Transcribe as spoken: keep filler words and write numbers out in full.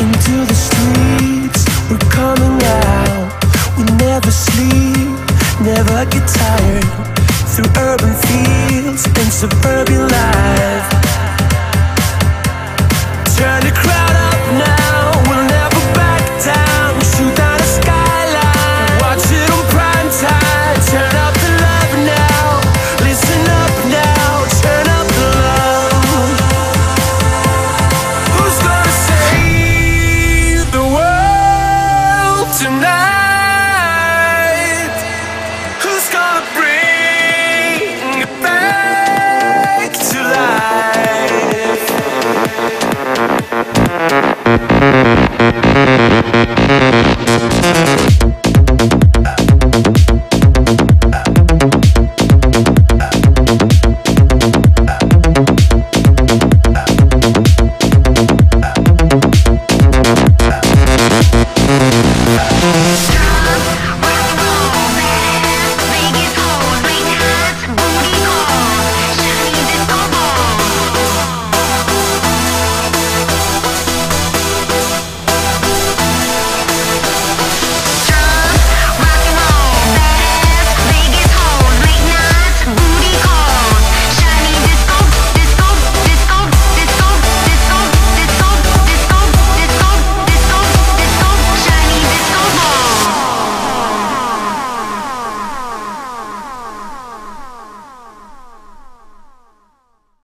into the streets, we're coming out. We never sleep, never get tired. Through urban fields and suburban life,